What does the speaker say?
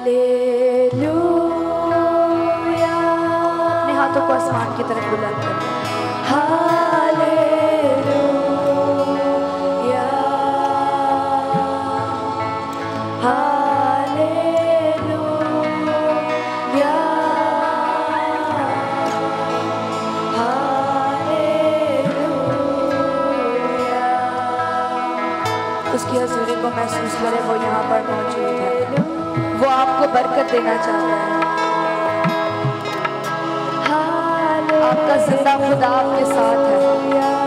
अपने हाथों को आसमान की तरफ बुलंद करें। Hallelujah, hallelujah, hallelujah. उसकी हज़ूरी को महसूस करें, वो यहाँ पर मौजूद है, वो आपको बरकत देना चाहता है। आपका जिंदा खुदा आपके साथ है।